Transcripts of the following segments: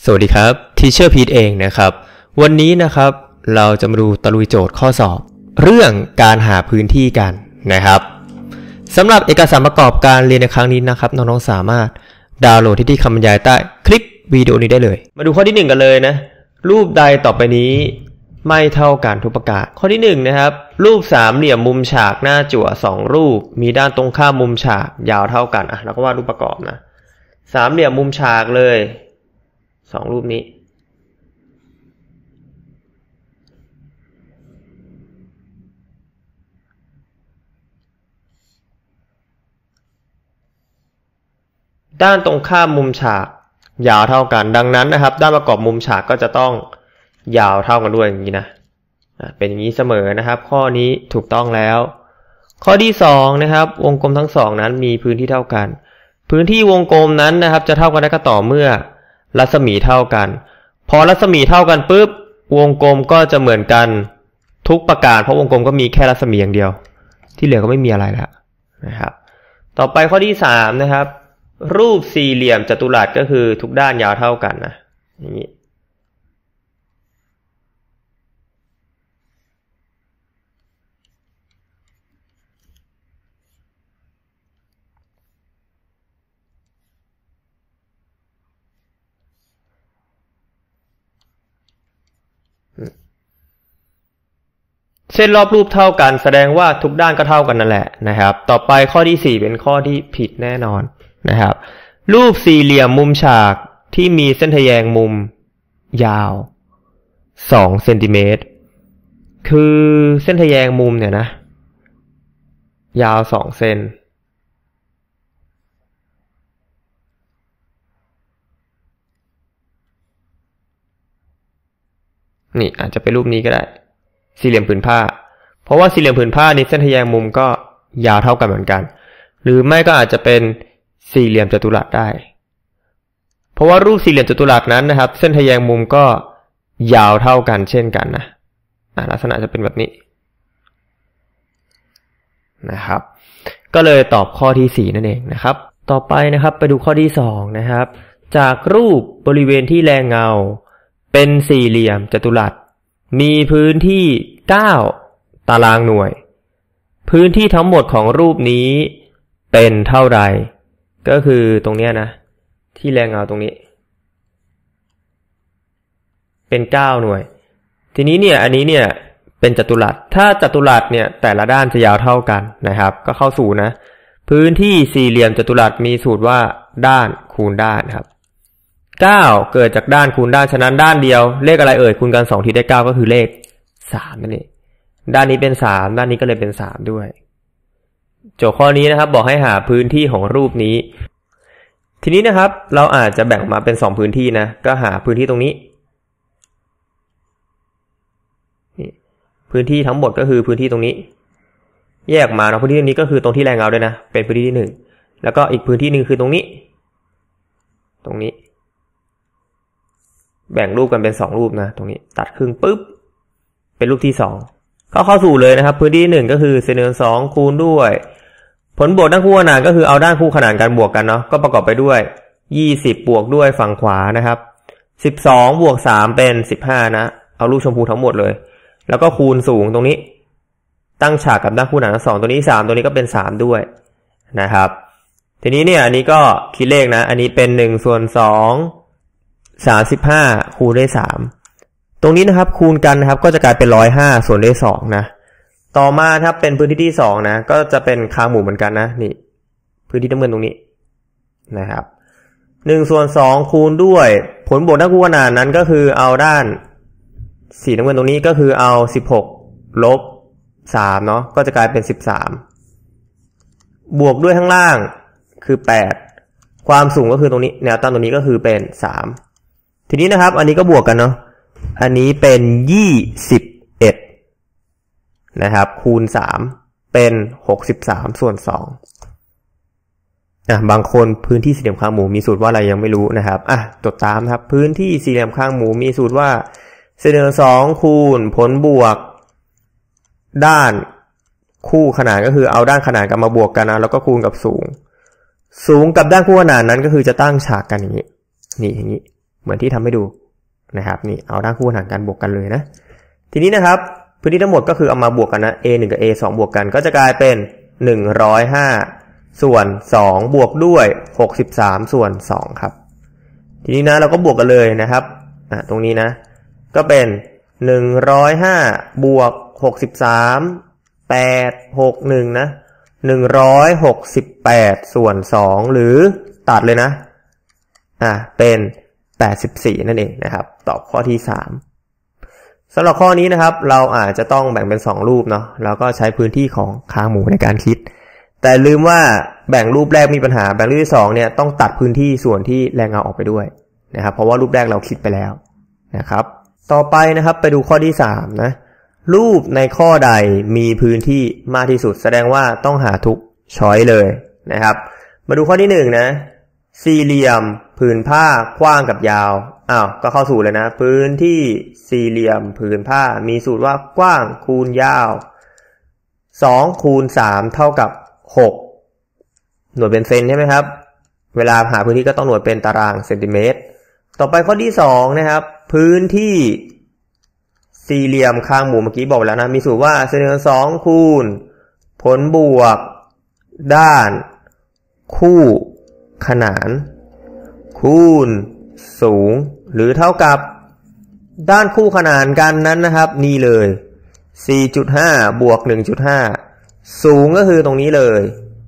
สวัสดีครับ Teacher Pete เองนะครับวันนี้นะครับเราจะมาดูตะลุยโจทย์ข้อสอบเรื่องการหาพื้นที่กันนะครับสำหรับเอกสารประกอบการเรียนในครั้งนี้นะครับน้องๆสามารถดาวน์โหลดที่คำบรรยายใต้คลิปวิดีโอนี้ได้เลยมาดูข้อที่1กันเลยนะรูปใดต่อไปนี้ไม่เท่ากันทุกประการข้อที่1นะครับรูปสามเหลี่ยมมุมฉากหน้าจั่ว2รูปมีด้านตรงข้ามมุมฉากยาวเท่ากันเราก็วาดรูปประกอบนะสามเหลี่ยมมุมฉากเลย2รูปนี้ด้านตรงข้ามมุมฉากยาวเท่ากันดังนั้นนะครับด้านประกอบมุมฉากก็จะต้องยาวเท่ากันด้วยอย่างนี้นะเป็นอย่างนี้เสมอนะครับข้อนี้ถูกต้องแล้วข้อที่2นะครับวงกลมทั้งสองนั้นมีพื้นที่เท่ากันพื้นที่วงกลมนั้นนะครับจะเท่ากันได้ก็ต่อเมื่อรัศมีเท่ากันพอรัศมีเท่ากันปุ๊บวงกลมก็จะเหมือนกันทุกประการเพราะวงกลมก็มีแค่รัศมีอย่างเดียวที่เหลือก็ไม่มีอะไรแล้วนะครับต่อไปข้อที่3นะครับรูปสี่เหลี่ยมจัตุรัสก็คือทุกด้านยาวเท่ากันนะอย่างนี้เส้นรอบรูปเท่ากันแสดงว่าทุกด้านก็เท่ากันนั่นแหละนะครับต่อไปข้อที่4เป็นข้อที่ผิดแน่นอนนะครับรูปสี่เหลี่ยมมุมฉากที่มีเส้นทะแยงมุมยาว2เซนติเมตรคือเส้นทะแยงมุมเนี่ยนะยาว2เซนนี่อาจจะเป็นรูปนี้ก็ได้สี่เหลี่ยมผืนผ้าเพราะว่าสี่เหลี่ยมผืนผ้านี้เส้นทะแยงมุมก็ยาวเท่ากันเหมือนกันหรือไม่ก็อาจจะเป็นสี่เหลี่ยมจัตุรัสได้เพราะว่ารูปสี่เหลี่ยมจัตุรัสนั้นนะครับเส้นทะแยงมุมก็ยาวเท่ากันเช่นกันนะลักษณะจะเป็นแบบนี้นะครับก็เลยตอบข้อที่4นั่นเองนะครับต่อไปนะครับไปดูข้อที่2นะครับจากรูปบริเวณที่แลเงาเป็นสี่เหลี่ยมจัตุรัสมีพื้นที่9ตารางหน่วยพื้นที่ทั้งหมดของรูปนี้เป็นเท่าไรก็คือตรงเนี้ยนะที่แลเงาตรงนี้เป็น9หน่วยทีนี้เนี่ยอันนี้เนี่ยเป็นจัตุรัสถ้าจัตุรัสเนี่ยแต่ละด้านจะยาวเท่ากันนะครับก็เข้าสู่นะพื้นที่สี่เหลี่ยมจัตุรัสมีสูตรว่าด้านคูณด้านครับ9เกิดจากด้านคูณด้านฉะนั้นด้านเดียวเลขอะไรเอ่ยคูณกัน2ทีได้9ก็คือเลข3นั่นเองด้านนี้เป็น3ด้านนี้ก็เลยเป็น3ด้วยโจทย์ข้อนี้นะครับบอกให้หาพื้นที่ของรูปนี้ทีนี้นะครับเราอาจจะแบ่งมาเป็น2พื้นที่นะก็หาพื้นที่ตรงนี้นี่พื้นที่ทั้งหมดก็คือพื้นที่ตรงนี้แยกมาเนาะพื้นที่ตรงนี้ก็คือตรงที่แลเงาด้วยนะเป็นพื้นที่ที่1แล้วก็อีกพื้นที่นึงคือตรงนี้แบ่งรูปกันเป็น2รูปนะตรงนี้ตัดครึ่งปุ๊บเป็นรูปที่2เข้าสู่เลยนะครับพื้นที่1ก็คือเศษ1/2คูณด้วยผลบวกด้านคู่ขนานก็คือเอาด้านคู่ขนานกันบวกกันเนาะก็ประกอบไปด้วย20บวกด้วยฝั่งขวานะครับ12บวก3เป็น15นะเอารูปชมพูทั้งหมดเลยแล้วก็คูณสูงตรงนี้ตั้งฉากกับด้านคู่ขนานทั้ง2ตัวนี้3ตัวนี้ก็เป็น3ด้วยนะครับทีนี้เนี่ยอันนี้ก็คิดเลขนะอันนี้เป็น1/235คูณด้วย3ตรงนี้นะครับคูณกันนะครับก็จะกลายเป็น105ส่วนด้วย2นะต่อมาครับเป็นพื้นที่ที่2นะก็จะเป็นคางหมู่เหมือนกันนะนี่พื้นที่น้ำเงินตรงนี้นะครับ1/2คูณด้วยผลบวกด้านคู่ขนานนั้นก็คือเอาด้านสีน้ำเงินตรงนี้ก็คือเอา16ลบ3เนาะก็จะกลายเป็น13บวกด้วยข้างล่างคือ8ความสูงก็คือตรงนี้แนวตั้งตรงนี้ก็คือเป็น3ทีนี้นะครับอันนี้ก็บวกกันเนาะอันนี้เป็น21นะครับคูณ3เป็น63ส่วน2บางคนพื้นที่สี่เหลี่ยมข้างหมูมีสูตรว่าอะไรยังไม่รู้นะครับจดตามครับพื้นที่สี่เหลี่ยมข้างหมูมีสูตรว่าเศษ2คูณผลบวกด้านคู่ขนานก็คือเอาด้านขนานกันมาบวกกันนะแล้วก็คูณกับสูงกับด้านคู่ขนานนั้นก็คือจะตั้งฉากกันอย่างนี้นี่อย่างนี้เหมือนที่ทำให้ดูนะครับนี่เอาด้านคู่หารกันบวกกันเลยนะทีนี้นะครับพื้นที่ทั้งหมดก็คือเอามาบวกกันนะ A1 กับ A2 บวกกันก็จะกลายเป็น105ส่วน2บวกด้วย63ส่วน2ครับทีนี้นะเราก็บวกกันเลยนะครับตรงนี้นะก็เป็น105บวก63 8 61นะ168ส่วน2หรือตัดเลยนะเป็น84นั่นเองนะครับตอบข้อที่3สำหรับข้อนี้นะครับเราอาจจะต้องแบ่งเป็น2รูปเนาะแล้วก็ใช้พื้นที่ของค้างหมูในการคิดแต่ลืมว่าแบ่งรูปแรกมีปัญหาแบ่งรูปที่2เนี่ยต้องตัดพื้นที่ส่วนที่แรงเงาออกไปด้วยนะครับเพราะว่ารูปแรกเราคิดไปแล้วนะครับต่อไปนะครับไปดูข้อที่3นะรูปในข้อใดมีพื้นที่มากที่สุดแสดงว่าต้องหาทุกช้อยเลยนะครับมาดูข้อที่1นะสี่เหลี่ยมผืนผ้ากว้างกับยาวก็เข้าสูตรเลยนะพื้นที่สี่เหลี่ยมผืนผ้ามีสูตรว่ากว้างคูณยาว2คูณ3เท่ากับ6หน่วยเป็นเซนใช่ไหมครับเวลาหาพื้นที่ก็ต้องหน่วยเป็นตารางเซนติเมตรต่อไปข้อที่2นะครับพื้นที่สี่เหลี่ยมคางหมูเมื่อกี้บอกแล้วนะมีสูตรว่าเซนส่วน2คูณผลบวกด้านคู่ขนานคูณสูงหรือเท่ากับด้านคู่ขนานกันนั้นนะครับนี่เลย 4.5 บวก 1.5 สูงก็คือตรงนี้เลย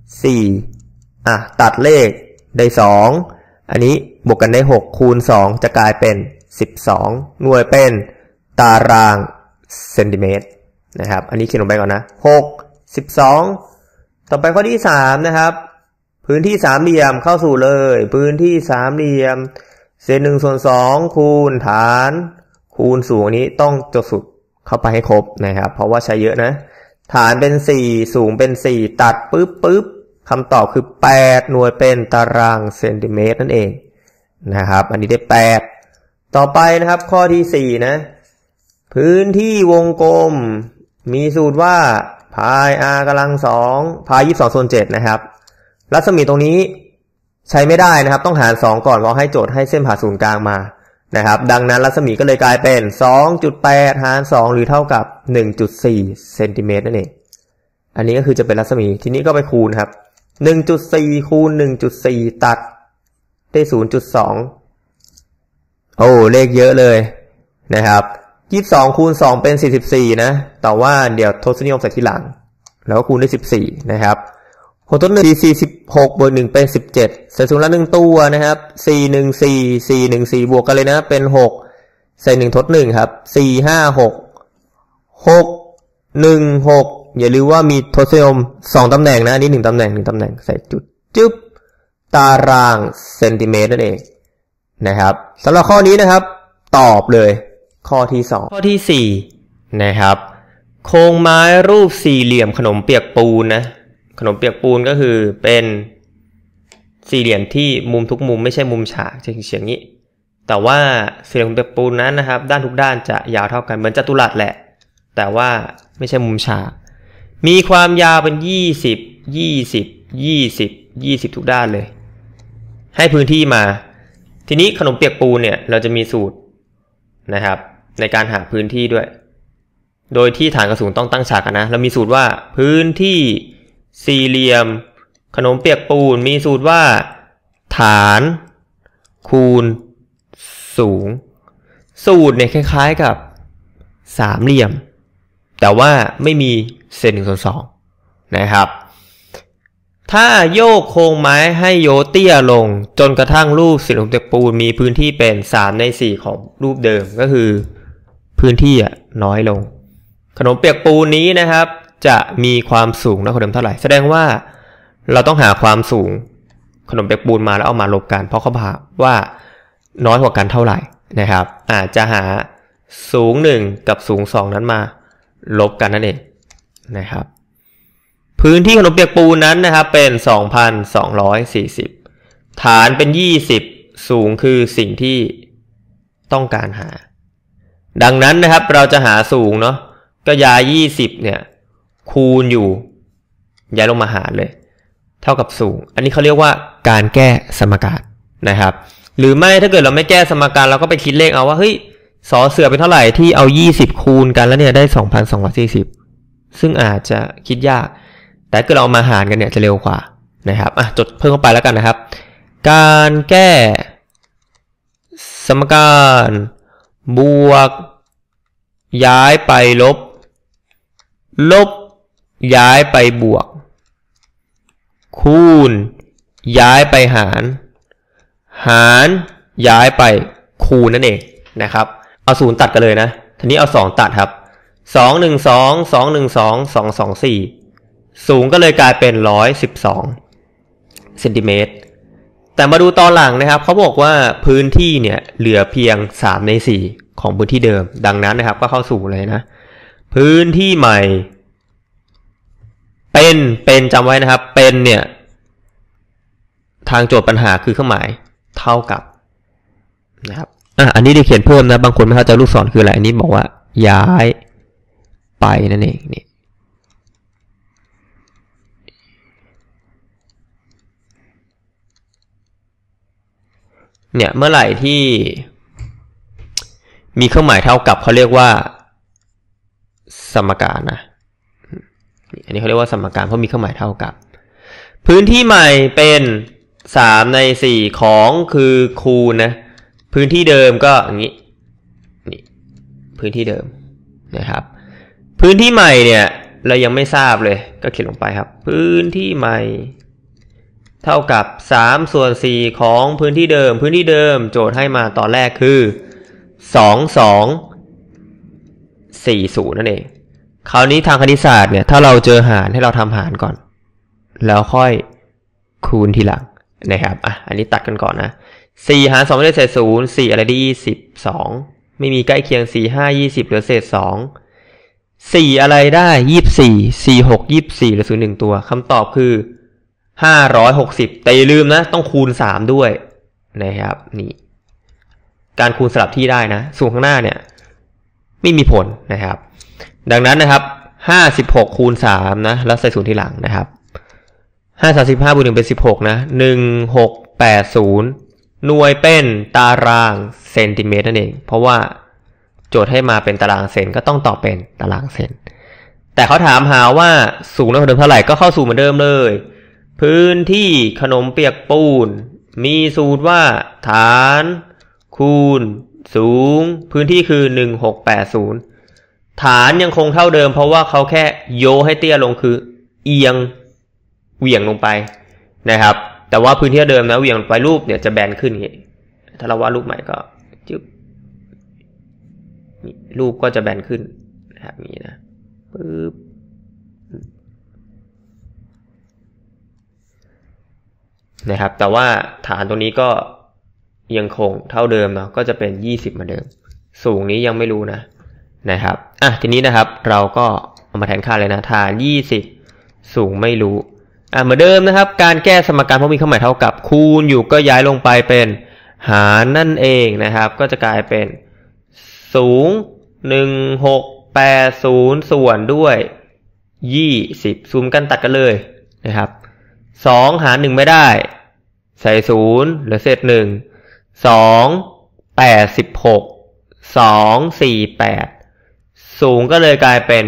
4ตัดเลขได้2อันนี้บวกกันได้6คูณ2จะกลายเป็น12หน่วยเป็นตารางเซนติเมตรนะครับอันนี้เขียนลงไปก่อนนะ6 12ต่อไปข้อที่3นะครับพื้นที่สามเหลี่ยมเข้าสู่เลยพื้นที่สามเหลี่ยมเศษ1ส่วน2คูณฐานคูณสูงอันนี้ต้องจดสูตรเข้าไปให้ครบนะครับเพราะว่าใช้เยอะนะฐานเป็น4สูงเป็น4ตัดปึ๊บคำตอบคือ8หน่วยเป็นตารางเซนติเมตรนั่นเองนะครับอันนี้ได้8ต่อไปนะครับข้อที่4นะพื้นที่วงกลมมีสูตรว่าพาย r กำลัง2พาย22ส่วน7นะครับรัศมีตรงนี้ใช้ไม่ได้นะครับต้องหาร2ก่อนเพราะให้โจทย์ให้เส้นผ่าศูนย์กลางมานะครับดังนั้นรัศมีก็เลยกลายเป็น 2.8 หาร2หรือเท่ากับ 1.4 เซนติเมตรนั่นเองอันนี้ก็คือจะเป็นรัศมีทีนี้ก็ไปคูณครับ 1.4 คูณ 1.4 ตัดได้ 0.2 โอ้เลขเยอะเลยนะครับ22คูณ2เป็น44นะแต่ว่าเดี๋ยวทศนิยมใส่ทีหลังแล้วก็คูณได้14นะครับ6 1 46บวก1เป็น17ใส่ศูนย์ละ1ตัวนะครับ414บวกกันเลยนะเป็น6ใส่1ทด1ครับ456 อย่าลืมว่ามีทศนิยม2ตำแหน่งนะอันนี้1ตำแหน่งใส่จุดจึ๊บตารางเซนติเมตรนั่นเองนะครับสำหรับข้อนี้นะครับตอบเลยข้อที่2ข้อที่4นะครับโครงไม้รูปสี่เหลี่ยมขนมเปียกปูนนะขนมเปียกปูนก็คือเป็นสี่เหลี่ยมที่มุมทุกมุมไม่ใช่มุมฉากจะเฉียงนี้แต่ว่าสี่เหลี่ยมเปียกปูนนั้นนะครับด้านทุกด้านจะยาวเท่ากันเหมือนจัตุรัสแหละแต่ว่าไม่ใช่มุมฉากมีความยาวเป็น20ทุกด้านเลยให้พื้นที่มาทีนี้ขนมเปียกปูนเนี่ยเราจะมีสูตรนะครับในการหาพื้นที่ด้วยโดยที่ฐานกับศูนย์ต้องตั้งฉากกันนะเรามีสูตรว่าพื้นที่สี่เหลี่ยมขนมเปียกปูนมีสูตรว่าฐานคูณสูงสูตรเนี่ยคล้ายๆกับสามเหลี่ยมแต่ว่าไม่มีเศษ1ส่วน2นะครับถ้าโยกโครงไม้ให้โยเตี้ยลงจนกระทั่งรูปสี่เหลี่ยมเปียกปูนมีพื้นที่เป็น3 ใน 4ของรูปเดิมก็คือพื้นที่น้อยลงขนมเปียกปูนนี้นะครับจะมีความสูงน้อยกว่าเดิมเท่าไหร่แสดงว่าเราต้องหาความสูงขนมเปียกปูนมาแล้วเอามาลบกันเพราะเขาพาว่าน้อยกว่ากันเท่าไหร่นะครับอาจจะหาสูง1กับสูง2นั้นมาลบกันนั่นเองนะครับพื้นที่ขนมเปียกปูนนั้นนะครับเป็น 2,240 ฐานเป็น20สูงคือสิ่งที่ต้องการหาดังนั้นนะครับเราจะหาสูงเนาะก็ย้าย20เนี่ยคูณอยู่ย้ายลงมาหารเลยเท่ากับสูงอันนี้เขาเรียกว่าการแก้สมการนะครับหรือไม่ถ้าเกิดเราไม่แก้สมการเราก็ไปคิดเลขเอาว่าเฮ้ยสอเสือเป็นเท่าไหร่ที่เอา20คูณกันแล้วเนี่ยได้ 2,240 ซึ่งอาจจะคิดยากแต่ถ้าเราเอามาหารกันเนี่ยจะเร็วกว่านะครับจดเพิ่มเข้าไปแล้วกันนะครับการแก้สมการบวกย้ายไปลบย้ายไปบวกคูณย้ายไปหารย้ายไปคูณนั่นเองนะครับเอา0ตัดกันเลยนะทีนี้เอา2ตัดครับ212 212 224สูงก็เลยกลายเป็น112เซนติเมตรแต่มาดูตอนหลังนะครับเขาบอกว่าพื้นที่เนี่ยเหลือเพียง3ใน4ของพื้นที่เดิมดังนั้นนะครับก็เข้าสู่เลยนะพื้นที่ใหม่เป็นจำไว้นะครับเป็นเนี่ยทางโจทย์ปัญหาคือเครื่องหมายเท่ากับนะครับอันนี้ได้เขียนเพิ่มนะบางคนไม่เข้าใจลูกศรคืออะไรอันนี้บอกว่าย้ายไปนั่นเองเนี่ยเมื่อไหร่ที่มีเครื่องหมายเท่ากับเขาเรียกว่าสมการนะอันนี้เขาเรียกว่าสมการเพราะมีเครื่องหมายเท่ากับพื้นที่ใหม่เป็น3ใน4ของคือคูณนะพื้นที่เดิมก็อย่างนี้นี่พื้นที่เดิมนะครับพื้นที่ใหม่เนี่ยเรายังไม่ทราบเลยก็เขียนลงไปครับพื้นที่ใหม่เท่ากับ3ส่วน4ของพื้นที่เดิมโจทย์ให้มาตอนแรกคือ2240นั่นเองคราวนี้ทางคณิตศาสตร์เนี่ยถ้าเราเจอหารให้เราทำหารก่อนแล้วค่อยคูณทีหลังนะครับอันนี้ตัดกันก่อนนะ4หาร2ไม่ได้เศษ0 4อะไรได้20 2ไม่มีใกล้เคียง4 5 20เหลือเศษ2 4อะไรได้24 4 6 24เหลือ0 1ตัวคำตอบคือ560แต่อย่าลืมนะต้องคูณ3ด้วยนะครับนี่การคูณสลับที่ได้นะส่วนข้างหน้าเนี่ยไม่มีผลนะครับดังนั้นนะครับ56คูณ3นะแล้วใส่0ทีหลังนะครับ535บวก1เป็น16นะ1680หน่วยเป็นตารางเซนติเมตรนั่นเองเพราะว่าโจทย์ให้มาเป็นตารางเซนก็ต้องตอบเป็นตารางเซนแต่เขาถามหาว่าสูงน้อยกว่าเดิมเท่าไหร่ก็เข้าสู่เหมือนเดิมเลยพื้นที่ขนมเปียกปูนมีสูตรว่าฐานคูณสูงพื้นที่คือ1680ฐานยังคงเท่าเดิมเพราะว่าเขาแค่โยให้เตี้ยลงคือเอียงเหวี่ยงลงไปนะครับแต่ว่าพื้นที่เดิมนะเหวี่ยงไปรูปเนี่ยจะแบนขึ้นอย่างนี้ถ้าเราวาดรูปใหม่ก็จึ๊บรูปก็จะแบนขึ้นนะครับอย่างนี้นะปึ๊บนะครับแต่ว่าฐานตรงนี้ก็ยังคงเท่าเดิมเนาะก็จะเป็น20เหมือนเดิมสูงนี้ยังไม่รู้นะครับทีนี้นะครับเราก็เอามาแทนค่าเลยนะฐาน20สูงไม่รู้เหมือนเดิมนะครับการแก้สมการเพราะมีเครื่องหมายเท่ากับคูณอยู่ก็ย้ายลงไปเป็นหารนั่นเองนะครับก็จะกลายเป็นสูง1680ส่วนด้วย20ซูมกันตัดกันเลยนะครับ2หาร1ไม่ได้ใส่0เหลือเศษ1 2 86 2 48สูงก็เลยกลายเป็น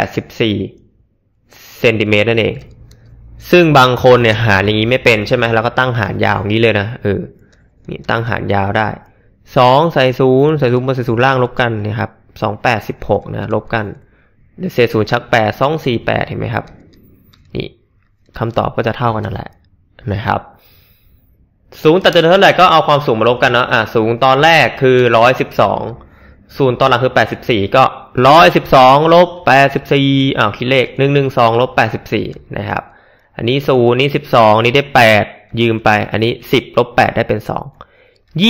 84เซนติเมตรนั่นเองซึ่งบางคนเนี่ยหารอย่างนี้ไม่เป็นใช่ไหมแล้วก็ตั้งหารยาวอย่างนี้เลยนะนี่ตั้งหารยาวได้2ใส่0ใส่0บนใส่0ล่างลบกันนะครับ286นะลบกันเศษ0ชัก8 248เห็นไหมครับนี่คำตอบก็จะเท่ากันนั่นแหละนะครับสูงตัดจนเท่าไหร่ก็เอาความสูงมาลบกันเนาะสูงตอนแรกคือ112สูงตอนหลังคือ84ก็112ลบ84คิดเลข112ลบ84นะครับอันนี้0นี้12นี้ได้8ยืมไปอันนี้10ลบ8ได้เป็น2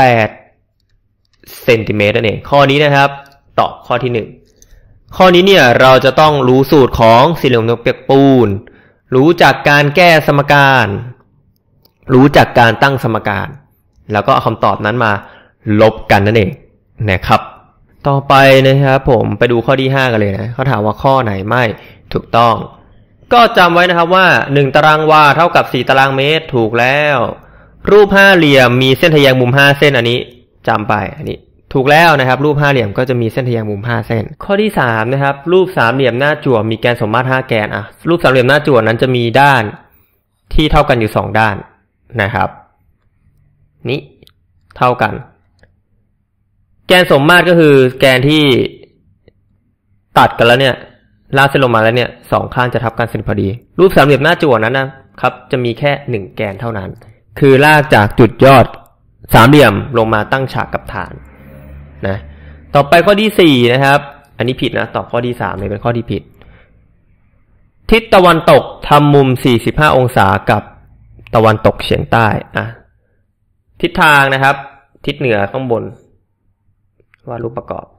28เซนติเมตรนั่นเองข้อนี้นะครับตอบข้อที่1ข้อนี้เนี่ยเราจะต้องรู้สูตรของสี่เหลี่ยมขนมเปียกปูนรู้จักการแก้สมการรู้จักการตั้งสมการแล้วก็เอาคำตอบนั้นมาลบกันนั่นเองนะครับต่อไปนะครับผมไปดูข้อที่5กันเลยนะเขาถามว่าข้อไหนไม่ถูกต้องก็จำไว้นะครับว่า1ตารางวาเท่ากับ4ตารางเมตรถูกแล้วรูปห้าเหลี่ยมมีเส้นทะแยงมุม5เส้นอันนี้จำไปอันนี้ถูกแล้วนะครับรูปห้าเหลี่ยมก็จะมีเส้นทะแยงมุม5เส้นข้อที่3นะครับรูปสามเหลี่ยมหน้าจั่วมีแกนสมมาตร5แกนรูปสามเหลี่ยมหน้าจั่วนั้นจะมีด้านที่เท่ากันอยู่2ด้านนะครับนี้เท่ากันแกนสมมาตรก็คือแกนที่ตัดกันแล้วเนี่ยลากเส้นลงมาแล้วเนี่ยสองข้างจะทับกันเส้นพอดีรูปสามเหลี่ยมหน้าจั่วนั้นนะครับจะมีแค่1แกนเท่านั้นคือลากจากจุดยอดสามเหลี่ยมลงมาตั้งฉากกับฐานนะต่อไปข้อที่4นะครับอันนี้ผิดนะตอบข้อที่3เลยเป็นข้อที่ผิดทิศตะวันตกทำมุม45องศากับตะวันตกเฉียงใต้ทิศทางนะครับทิศเหนือข้างบนวาดรูปประกอบ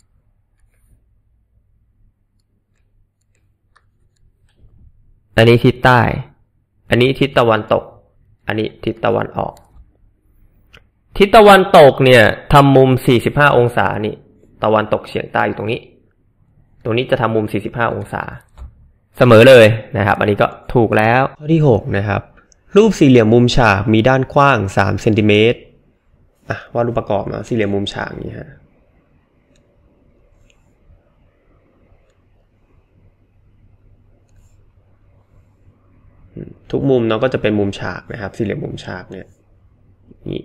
อันนี้ทิศใต้อันนี้ทิศตะวันตกอันนี้ทิศตะวันออกทิศตะวันตกเนี่ยทำมุม45องศานี่ตะวันตกเฉียงใต้อยู่ตรงนี้จะทำมุม45องศาเสมอเลยนะครับอันนี้ก็ถูกแล้วข้อที่6นะครับรูปสี่เหลี่ยมมุมฉากมีด้านกว้าง3เซนติเมตรวาดรูปประกอบนะสี่เหลี่ยมมุมฉากนี้ฮะทุกมุมเนาะก็จะเป็นมุมฉากนะครับสี่เหลี่ยมมุมฉากเนี่ยนี่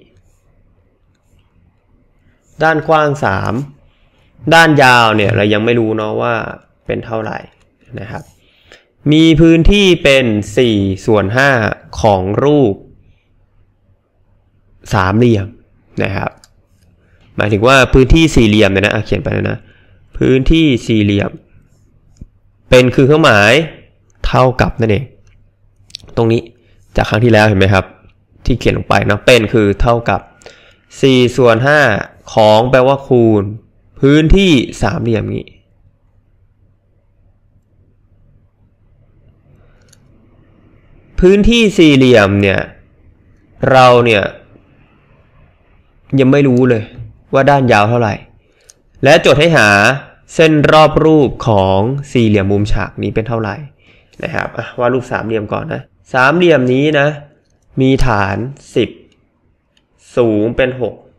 ด้านกว้าง3ด้านยาวเนี่ยเรายังไม่รู้เนาะว่าเป็นเท่าไหร่นะครับมีพื้นที่เป็น4/5ของรูปสามเหลี่ยมนะครับหมายถึงว่าพื้นที่สี่เหลี่ยมเนี่ยนะเขียนไปแล้วนะพื้นที่สี่เหลี่ยมเป็นคือเครื่องหมายเท่ากับนั่นเองตรงนี้จากครั้งที่แล้วเห็นไหมครับที่เขียนลงไปนะเป็นคือเท่ากับ4/5ของแปลว่าคูณพื้นที่สามเหลี่ยมนี้พื้นที่สี่เหลี่ยมเนี่ยเราเนี่ยยังไม่รู้เลยว่าด้านยาวเท่าไหร่และโจทย์ให้หาเส้นรอบรูปของสี่เหลี่ยมมุมฉากนี้เป็นเท่าไหร่นะครับวาดรูปสามเหลี่ยมก่อนนะสามเหลี่ยมนี้นะมีฐาน10สูงเป็น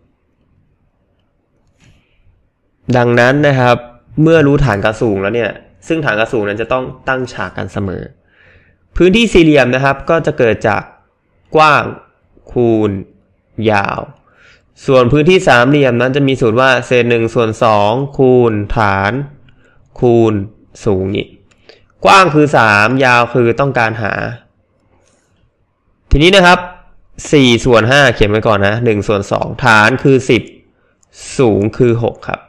6ดังนั้นนะครับเมื่อรู้ฐานกับสูงแล้วเนี่ยซึ่งฐานกับสูงนั้นจะต้องตั้งฉากกันเสมอพื้นที่สี่เหลี่ยมนะครับก็จะเกิดจากกว้างคูณยาวส่วนพื้นที่สามเหลี่ยมนั้นจะมีสูตรว่าเศษ1/2คูณฐานคูณสูงนี่กว้างคือ3ยาวคือต้องการหาทีนี้นะครับ4/5เขียนไว้ก่อนนะ1/2ฐานคือ10สูงคือ6ครับ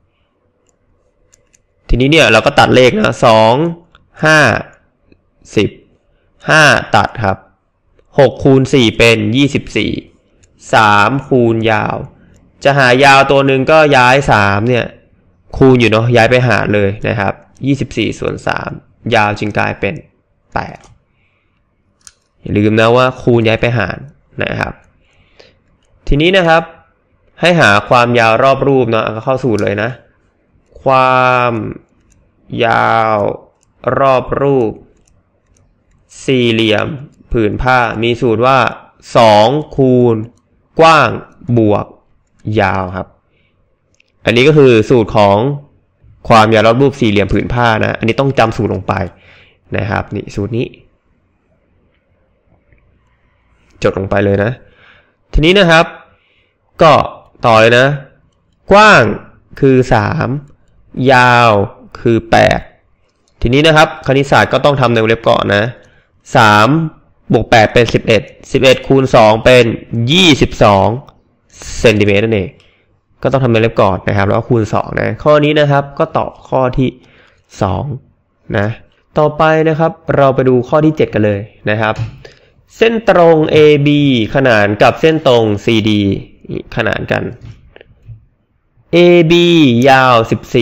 ทีนี้เนี่ยเราก็ตัดเลขนะ2 5 10 5ตัดครับ6คูณ4เป็น24 3คูณยาวจะหายาวตัวหนึ่งก็ย้าย3เนี่ยคูณอยู่เนาะย้ายไปหารเลยนะครับ24/3ยาวจึงกลายเป็น8อย่าลืมนะว่าคูณย้ายไปหารนะครับทีนี้นะครับให้หาความยาวรอบรูปเนาะก็เข้าสูตรเลยนะความยาวรอบรูปสี่เหลี่ยมผืนผ้ามีสูตรว่า2คูณกว้างบวกยาวครับอันนี้ก็คือสูตรของความยาวรอบรูปสี่เหลี่ยมผืนผ้านะอันนี้ต้องจำสูตรลงไปนะครับนี่สูตรนี้จดลงไปเลยนะทีนี้นะครับก็ต่อเลยนะกว้างคือ3ยาวคือ8ทีนี้นะครับคณิตศาสตร์ก็ต้องทำในวงเล็บก่อนนะ3บวก8เป็น11คูณ2เป็น22เซนติเมตรนั่นเองก็ต้องทำในวงเล็บก่อนนะครับแล้วก็คูณ2นะข้อนี้นะครับก็ตอบข้อที่2นะต่อไปนะครับเราไปดูข้อที่7กันเลยนะครับเส้นตรง AB ขนานกับเส้นตรง CD ขนานกัน AB ยาว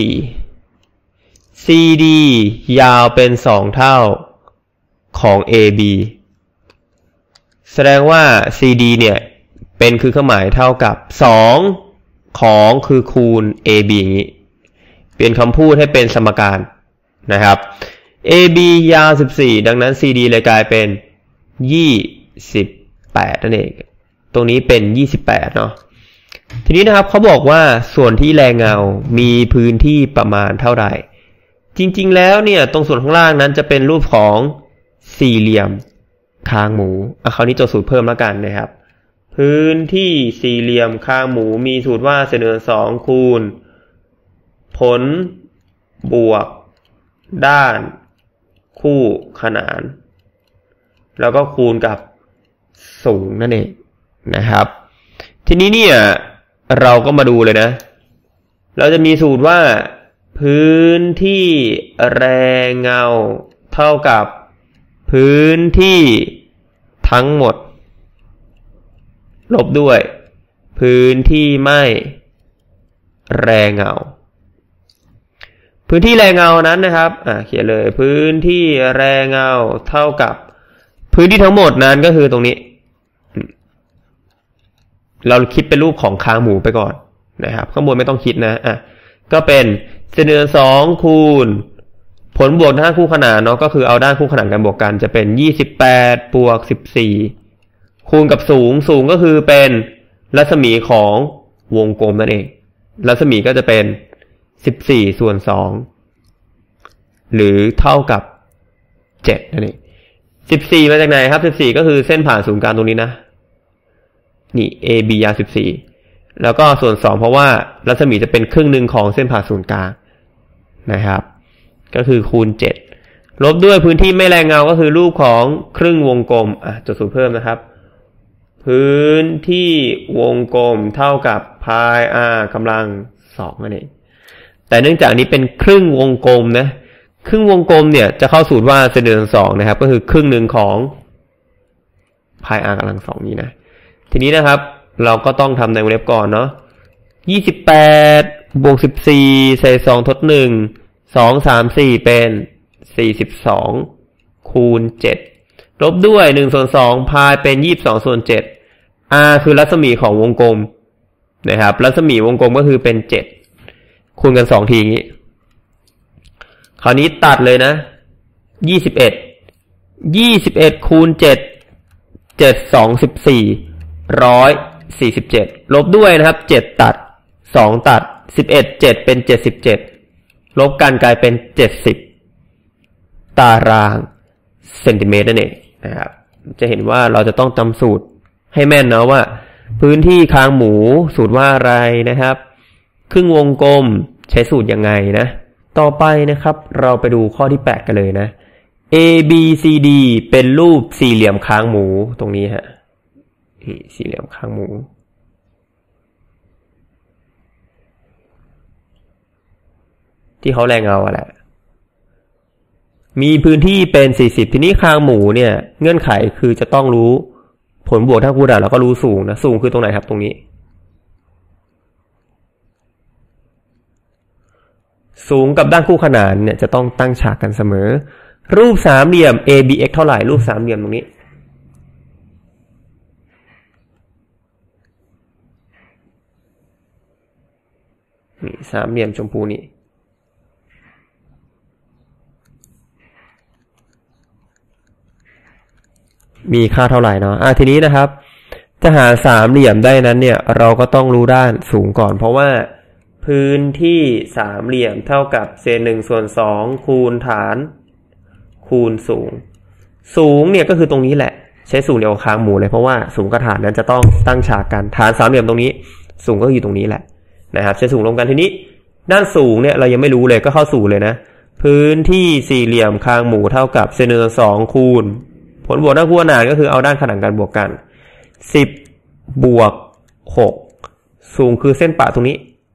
14 CD ยาวเป็น2เท่าของ AB แสดงว่า CD เนี่ยเป็นคือเครื่องหมายเท่ากับ2ของคือคูณ AB อย่างนี้เปลี่ยนคำพูดให้เป็นสมการนะครับ AB ยาว14ดังนั้น CD เลยกลายเป็น28นั่นเองตรงนี้เป็น28เนาะทีนี้นะครับเขาบอกว่าส่วนที่แลเงามีพื้นที่ประมาณเท่าไหร่จริงๆแล้วเนี่ยตรงส่วนข้างล่างนั้นจะเป็นรูปของสี่เหลี่ยมคางหมูคราวนี้จดสูตรเพิ่มแล้วกันนะครับพื้นที่สี่เหลี่ยมคางหมูมีสูตรว่าเศษ1/2คูณผลบวกด้านคู่ขนานแล้วก็คูณกับสูงนั่นเองนะครับทีนี้เนี่ยเราก็มาดูเลยนะเราจะมีสูตรว่าพื้นที่แรงเงาเท่ากับพื้นที่ทั้งหมดลบด้วยพื้นที่ไม่แรงเงาพื้นที่แรงเงานั้นนะครับเขียนเลยพื้นที่แรงเงาเท่ากับพื้นที่ทั้งหมดนั้นก็คือตรงนี้เราคิดเป็นรูปของคางหมูไปก่อนนะครับข้างบนไม่ต้องคิดนะก็เป็นเศษ1/2คูณผลบวกด้านคู่ขนานเนาะก็คือเอาด้านคู่ขนานกันบวกกันจะเป็น28บวก14คูณกับสูงก็คือเป็นรัศมีของวงกลมนั่นเองรัศมีก็จะเป็น14/2หรือเท่ากับ7นั่นเอง14มาจากไหนครับ14ก็คือเส้นผ่านศูนย์กลางตรงนี้นะนี่ AB ยาว14แล้วก็ส่วน2เพราะว่ารัศมีจะเป็นครึ่งหนึ่งของเส้นผ่านศูนย์กลางนะครับก็คือคูณ7ลบด้วยพื้นที่ไม่แรงเงาก็คือรูปของครึ่งวงกลมจดสูตรเพิ่มนะครับพื้นที่วงกลมเท่ากับพาย r กำลัง2นั่นเองแต่เนื่องจากนี้เป็นครึ่งวงกลมนะครึ่งวงกลมเนี่ยจะเข้าสูตรว่าเศษ1/2นะครับก็คือครึ่งหนึ่งของพาย r กำลัง2นี้นะทีนี้นะครับเราก็ต้องทำในวงเล็บก่อนเนาะ28บวก14ใส่2ทด1 2 3 4เป็น42คูณ7ลบด้วย1/2พายเป็น22/7 r คือรัศมีของวงกลมนะครับรัศมีวงกลมก็คือเป็น7คูณกัน2ทีอย่างนี้คราวนี้ตัดเลยนะ21คูณ7 7 2 14 147ลบด้วยนะครับ7ตัด2ตัด11 7เป็น77ลบกันกลายเป็น70ตารางเซนติเมตรนั่นเองนะครับจะเห็นว่าเราจะต้องจำสูตรให้แม่นนะว่าพื้นที่คางหมูสูตรว่าอะไรนะครับครึ่งวงกลมใช้สูตรยังไงนะต่อไปนะครับเราไปดูข้อที่8กันเลยนะ ABCD เป็นรูปสี่เหลี่ยมคางหมูตรงนี้ฮะสี่เหลี่ยมคางหมูที่เขาแรงเงาแหละมีพื้นที่เป็น40ทีนี้คางหมูเนี่ยเงื่อนไขคือจะต้องรู้ผลบวกถ้าคูณแล้วก็รู้สูงนะสูงคือตรงไหนครับตรงนี้สูงกับด้านคู่ขนานเนี่ยจะต้องตั้งฉากกันเสมอรูปสามเหลี่ยม ABX เท่าไหร่รูปสามเหลี่ยมตรงนี้สามเหลี่ยมชมพูนี่มีค่าเท่าไหร่เนาะทีนี้นะครับจะหาสามเหลี่ยมได้นั้นเนี่ยเราก็ต้องรู้ด้านสูงก่อนเพราะว่าพื้นที่สามเหลี่ยมเท่ากับเศษ1/2คูณฐานคูณสูงเนี่ยก็คือตรงนี้แหละใช้สูงเดียวกับคางหมูเลยเพราะว่าสูงกับฐานนั้นจะต้องตั้งฉากกันฐานสามเหลี่ยมตรงนี้สูงก็อยู่ตรงนี้แหละนะครับใช้สูงรวมกันทีนี้ด้านสูงเนี่ยเรายังไม่รู้เลยก็เข้าสูตรเลยนะพื้นที่สี่เหลี่ยมคางหมูเท่ากับเศษ1/2คูณผลบวกด้านคู่ขนานก็คือเอาด้านขนานกันบวกกัน10บวก6สูงคือเส้นปะตรงนี้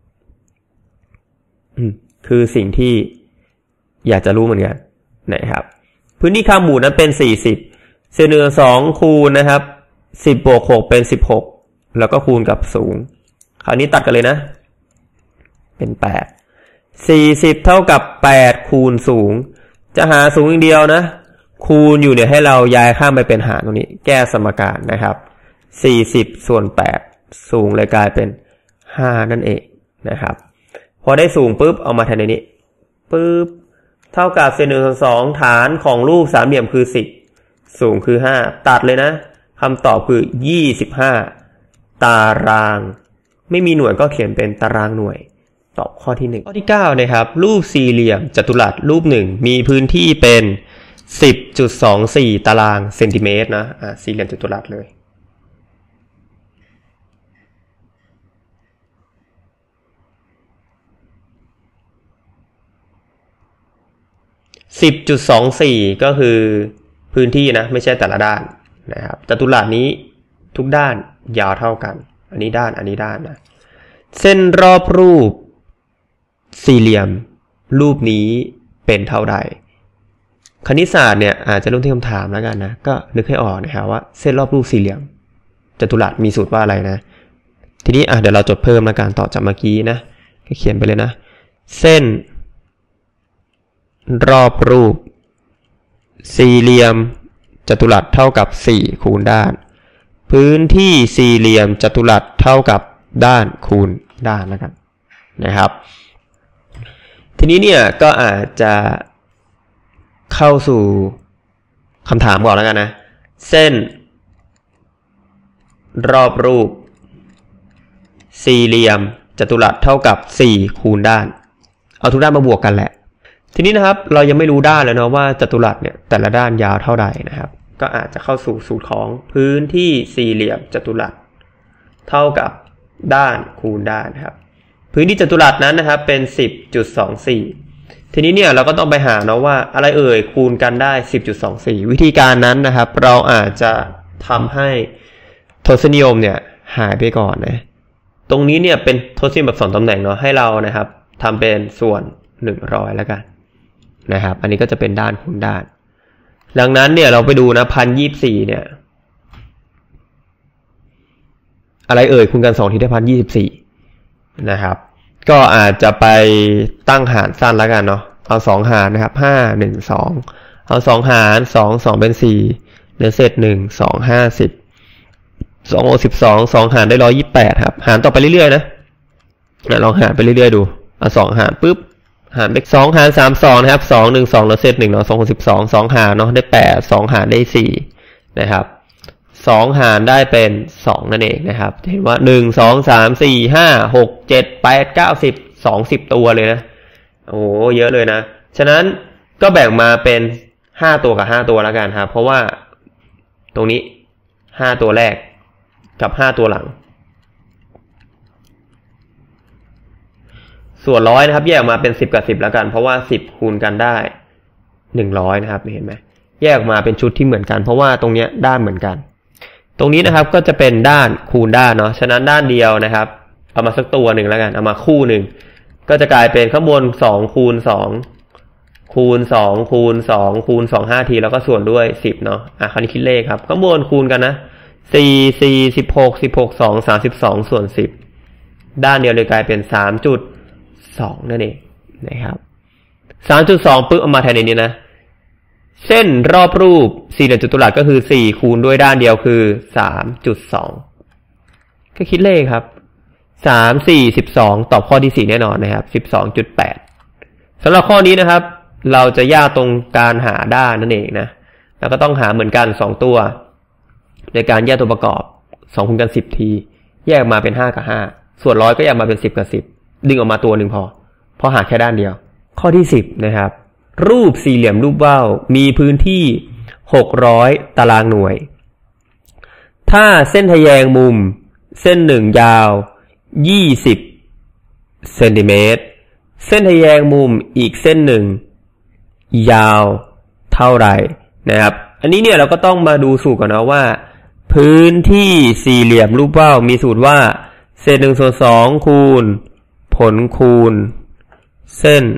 คือสิ่งที่อยากจะรู้เหมือนกันนะครับพื้นที่คางหมูนั้นเป็น40เศษ1/2คูณนะครับ10บวก6เป็น16แล้วก็คูณกับสูงคราวนี้ตัดกันเลยนะเป็น8 40เท่ากับ8คูณสูงจะหาสูงอย่างเดียวนะคูณอยู่เนี่ยให้เราย้ายข้ามไปเป็นหารตรงนี้แก้สมการนะครับ40ส่วน8สูงเลยกลายเป็น5นั่นเองนะครับพอได้สูงปุ๊บเอามาแทนในนี้ปุ๊บเท่ากับเศษ1/2ฐานของรูปสามเหลี่ยมคือ10สูงคือ5ตัดเลยนะคำตอบคือ25 ตารางไม่มีหน่วยก็เขียนเป็นตารางหน่วยตอบข้อที่1ข้อที่9นะครับรูปสี่เหลี่ยมจัตุรัสรูปหนึ่งมีพื้นที่เป็น 10.24 ตารางเซนติเมตรนะสี่เหลี่ยมจัตุรัสเลย10.24 ก็คือพื้นที่นะไม่ใช่แต่ละด้านนะครับจัตุรัสนี้ทุกด้านยาวเท่ากันอันนี้ด้านนะเส้นรอบรูปสี่เหลี่ยมรูปนี้เป็นเท่าใดคณิตศาสตร์เนี่ยอาจจะเริ่มที่คำถามแล้วกันนะก็นึกให้ออกนะครับว่าเส้นรอบรูปสี่เหลี่ยมจัตุรัสมีสูตรว่าอะไรนะทีนี้เดี๋ยวเราจดเพิ่มแล้วกันต่อจากเมื่อกี้นะก็เขียนไปเลยนะเส้นรอบรูปสี่เหลี่ยมจัตุรัสเท่ากับ4คูณด้านพื้นที่สี่เหลี่ยมจัตุรัสเท่ากับด้านคูณด้านแล้วกันนะครับทีนี้เนี่ยก็อาจจะเข้าสู่คำถามก่อนแล้วกันนะเส้นรอบรูปสี่เหลี่ยมจัตุรัสเท่ากับ4คูณด้านเอาทุกด้านมาบวกกันแหละทีนี้นะครับเรายังไม่รู้ด้านเลยนะว่าจัตุรัสเนี่ยแต่ละด้านยาวเท่าใดนะครับก็อาจจะเข้าสู่สูตรของพื้นที่สี่เหลี่ยมจัตุรัสเท่ากับด้านคูณด้านครับพื้นที่จัตุรัสนั้นนะครับเป็น 10.24 ทีนี้เนี่ยเราก็ต้องไปหาเนาะว่าอะไรเอ่ยคูณกันได้ 10.24 วิธีการนั้นนะครับเราอาจจะทำให้ทศนิยมเนี่ยหายไปก่อนนะตรงนี้เนี่ยเป็นทศนิยมแบบ2ตำแหน่งเนาะให้เรานะครับทำเป็นส่วน100แล้วกันนะครับอันนี้ก็จะเป็นด้านคูณด้านดังนั้นเนี่ยเราไปดูนะ1024เนี่ยอะไรเอ่ยคูณกัน2ทีได้1024นะครับก็อาจจะไปตั้งหารสั้นแล้วกันเนาะเอา2หารนะครับ5 1 2เอา2หาร2 2เป็น4เหลือเศษ1 2 5 10 2 6 12 2หารได้128ครับหารต่อไปเรื่อยๆนะลองหารไปเรื่อยๆดูเอา2หารปุ๊บหารไป2หาร3 2นะครับ2 1 2แล้วเศษ1เนาะ2 6 12 2หารเนาะได้8 2หารได้4นะครับ2หารได้เป็น2นั่นเองนะครับเห็นว่า1 2 3 4 5 6 7 8 9 10 20ตัวเลยนะโอ้เยอะเลยนะฉะนั้นก็แบ่งมาเป็น5ตัวกับ5ตัวแล้วกันครับเพราะว่าตรงนี้5ตัวแรกกับ5ตัวหลังส่วน100นะครับแยกออกมาเป็น10กับ10แล้วกันเพราะว่า10คูณกันได้100นะครับเห็นไหมแยกออกมาเป็นชุดที่เหมือนกันเพราะว่าตรงนี้ด้านเหมือนกันตรงนี้นะครับก็จะเป็นด้านคูณด้านเนาะฉะนั้นด้านเดียวนะครับเอามาสักตัวหนึ่งแล้วกันเอามาคู่หนึ่งก็จะกลายเป็นข้างบน2คูณ2คูณ2คูณ2คูณ2 5ทีแล้วก็ส่วนด้วย10เนาะคราวนี้คิดเลขครับข้างบนคูณกันนะ4 4 16 16 2 32ส่วน10ด้านเดียวเลยกลายเป็น 3.2 นั่นเองนะครับ 3.2 ปึ๊บเอามาแทนในนี้นะเส้นรอบรูปสี่เหลี่ยมจัตุรัสก็คือ4คูณด้วยด้านเดียวคือ 3.2 ก็คิดเลขครับ3 4 12ตอบข้อที่4แน่นอนนะครับ 12.8 สำหรับข้อนี้นะครับเราจะยากตรงการหาด้านนั่นเองนะแล้วก็ต้องหาเหมือนกัน2ตัวในการแยกตัวประกอบ2คูณกัน10ทีแยกมาเป็น5กับ5ส่วน100ก็แยกมาเป็น10กับ10ดึงออกมาตัวหนึ่งพอหาแค่ด้านเดียวข้อที่10นะครับรูปสี่เหลี่ยมรูปว่าวมีพื้นที่600ตารางหน่วยถ้าเส้นทะแยงมุมเส้นหนึ่งยาว20เซนติเมตรเส้นทะแยงมุมอีกเส้นหนึ่งยาวเท่าไหร่นะครับอันนี้เนี่ยเราก็ต้องมาดูสูตรก่อนนะว่าพื้นที่สี่เหลี่ยมรูปว่าวมีสูตรว่าเศษ1ส่วน2คูณผลคูณเส้น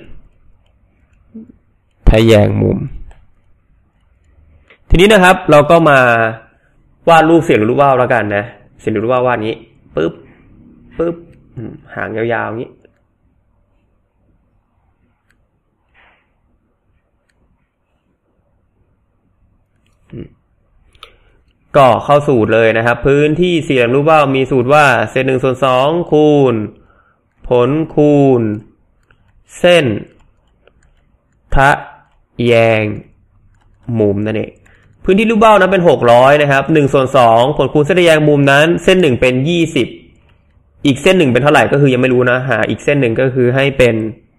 ทะแยงมุมทีนี้นะครับเราก็มาวาดรูปสี่เหลี่ยมรูปว่าวแล้วกันนะสี่เหลี่ยมรูปว่าววาดนี้ปึ๊บหางยาวๆนี้ก็เข้าสูตรเลยนะครับพื้นที่สี่เหลี่ยมรูปว่าวมีสูตรว่าเศษ1ส่วน2คูณผลคูณเส้นทะแยงมุมนั่นเองพื้นที่รูปเบ้านั้นเป็น600นะครับ1/2ผลคูณเส้นทะแยงมุมนั้นเส้น1เป็น20อีกเส้น1เป็นเท่าไหร่ก็คือยังไม่รู้นะหาอีกเส้น1ก็คือให้เป็น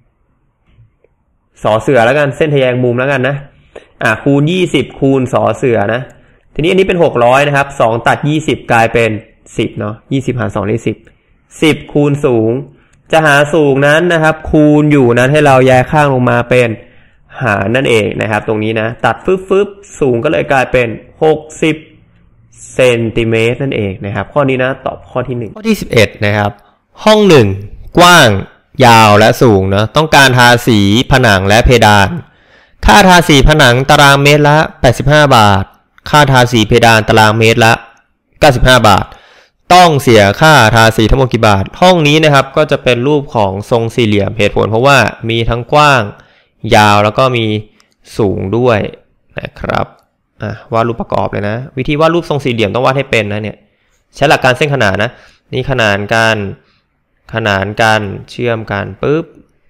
สอเสือแล้วกันเส้นทะแยงมุมแล้วกันนะคูณ20คูณสอเสือนะทีนี้อันนี้เป็น600นะครับ2ตัด20กลายเป็น10เนาะ20หาร2ได้10คูณสูงจะหาสูงนั้นนะครับคูณอยู่นั้นให้เราแยกข้างลงมาเป็นหารนั่นเองนะครับตรงนี้นะตัดฟึบสูงก็เลยกลายเป็น60เซนติเมตรนั่นเองนะครับข้อนี้นะตอบข้อที่1ข้อที่11นะครับห้อง1กว้างยาวและสูงนะต้องการทาสีผนังและเพดานค่าทาสีผนังตารางเมตรละ85บาทค่าทาสีเพดานตารางเมตรละ95บาทต้องเสียค่าทาสีทั้งหมดกี่บาทห้องนี้นะครับก็จะเป็นรูปของทรงสี่เหลี่ยมเหตุผลเพราะว่ามีทั้งกว้างยาวแล้วก็มีสูงด้วยนะครับวาดรูปประกอบเลยนะวิธีวาดรูปทรงสี่เหลี่ยมต้องวาดให้เป็นนะเนี่ยใช้หลักการเส้นขนานนะนี่ขนานกันเชื่อมกันปุ๊บ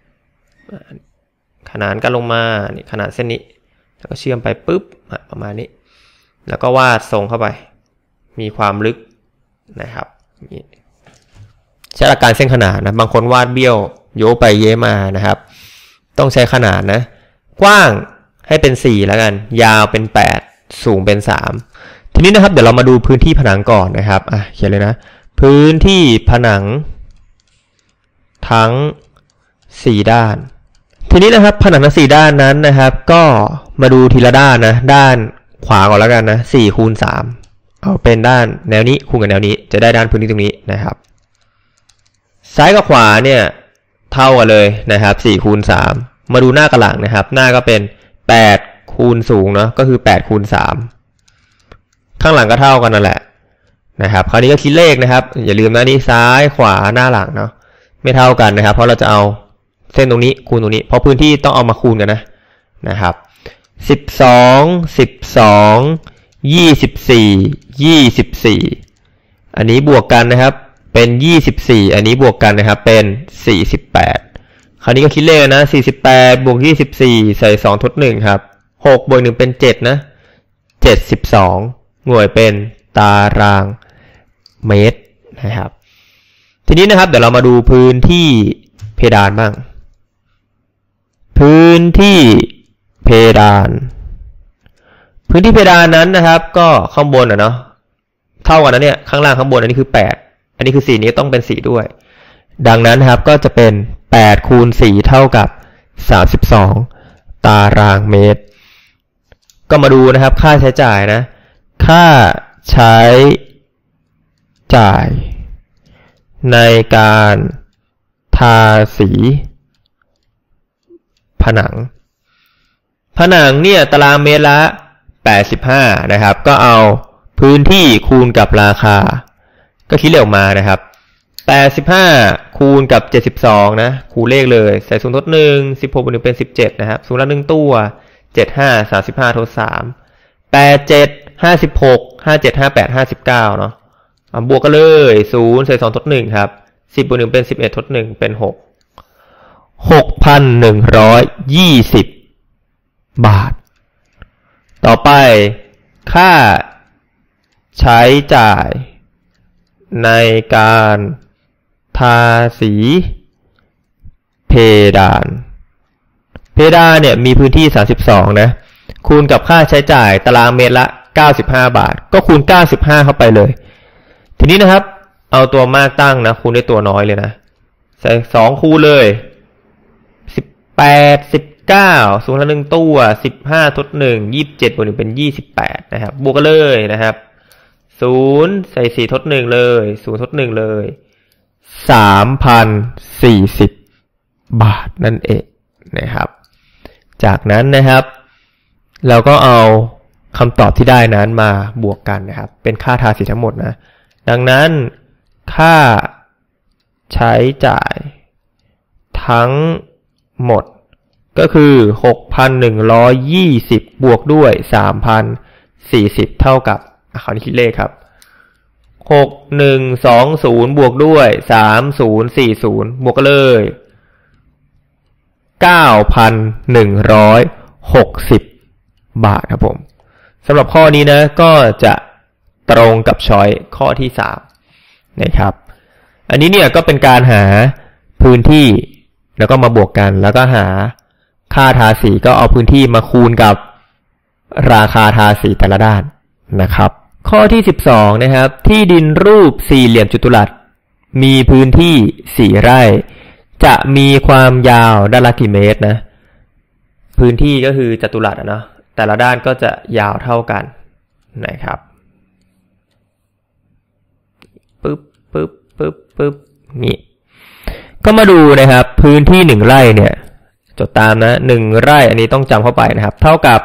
ขนานกันลงมานี่ขนานเส้นนี้แล้วก็เชื่อมไปปุ๊บประมาณนี้แล้วก็วาดทรงเข้าไปมีความลึกนะครับใช้หลักการเส้นขนานนะบางคนวาดเบี้ยวโยไปเยมานะครับต้องใช้ขนานนะกว้างให้เป็น4แล้วกันยาวเป็น8สูงเป็น3ทีนี้นะครับเดี๋ยวเรามาดูพื้นที่ผนังก่อนนะครับเขียนเลยนะพื้นที่ผนังทั้ง4ด้านทีนี้นะครับผนังทั้ง4ด้านนั้นนะครับก็มาดูทีละด้านนะด้านขวาก่อนแล้วกันนะ4คูณ3เอาเป็นด้านแนวนี้คูณกับแนวนี้จะได้ด้านพื้นที่ตรงนี้นะครับซ้ายกับขวาเนี่ยเท่ากันเลยนะครับ4คูณ3มาดูหน้ากับหลังนะครับหน้าก็เป็น8คูณสูงเนาะก็คือ8คูณ3ข้างหลังก็เท่ากันนั่นแหละนะครับคราวนี้ก็คิดเลขนะครับอย่าลืมนะนี่ซ้ายขวาหน้าหลังเนาะไม่เท่ากันนะครับเพราะเราจะเอาเส้นตรงนี้คูณตรงนี้เพราะพื้นที่ต้องเอามาคูณกันนะครับ24อันนี้บวกกันนะครับเป็น24อันนี้บวกกันนะครับเป็น48คราวนี้ก็คิดเลขนะ48บวก24ใส่2ทด1ครับ6บวก1เป็น7นะ72หน่วยเป็นตารางเมตรนะครับทีนี้นะครับเดี๋ยวเรามาดูพื้นที่เพดานบ้างพื้นที่เพดานนั้นนะครับก็ข้างบนเนาะเท่ากันนะเนี่ยข้างล่างข้างบนอันนี้คือ8อันนี้คือ4นี้ต้องเป็น4ด้วยดังนั้นครับก็จะเป็น8คูณ4เท่ากับ32ตารางเมตรก็มาดูนะครับค่าใช้จ่ายนะค่าใช้จ่ายในการทาสีผนังเนี่ยตารางเมตรละ85นะครับก็เอาพื้นที่คูณกับราคาก็คิดเลขออกมานะครับ85คูณกับ72นะคูณเลขเลยใส่0ทด1 16บวก1เป็น17นะครับ0ละ1ตัว75 35ทด3 87 56 57 58 59เนาะบวกกันเลย0ใส่2ทด1ครับ10บวก1เป็น11ทด1เป็น6,120 บาทต่อไปค่าใช้จ่ายในการทาสีเพดานเนี่ยมีพื้นที่32นะคูณกับค่าใช้จ่ายตารางเมตรละ95บาทก็คูณ95เข้าไปเลยทีนี้นะครับเอาตัวมากตั้งนะคูณด้วยตัวน้อยเลยนะใส่2คูณเลย18 19สูงละ1ตัว15ทด1 27บวก1เป็น28นะครับบวกกันเลยนะครับ0ใส่4ทด1เลย0ทด1เลย 3,040 บาทนั่นเองนะครับจากนั้นนะครับเราก็เอาคำตอบที่ได้นั้นมาบวกกันนะครับเป็นค่าทาสีทั้งหมดนะดังนั้นค่าใช้จ่ายทั้งหมดก็คือ 6,120 บวกด้วย 3,040 เท่ากับคราวนี้คิดเลขครับ6120บวกด้วย3040บวกกันเลย 9,160 บาทครับผมสำหรับข้อนี้นะก็จะตรงกับช้อยข้อที่3นะครับอันนี้เนี่ยก็เป็นการหาพื้นที่แล้วก็มาบวกกันแล้วก็หาค่าทาสีก็เอาพื้นที่มาคูณกับราคาทาสีแต่ละด้านนะครับข้อที่12นะครับที่ดินรูปสี่เหลี่ยมจัตุรัสมีพื้นที่4ไร่จะมีความยาวด้านละกี่เมตรนะพื้นที่ก็คือจัตุรัสเนาะแต่ละด้านก็จะยาวเท่ากันนะครับปึ๊บปึ๊บปึ๊บปึ๊บนี่ก็มาดูนะครับพื้นที่1ไร่เนี่ยจดตามนะ1ไร่อันนี้ต้องจำเข้าไปนะครับเท่ากับ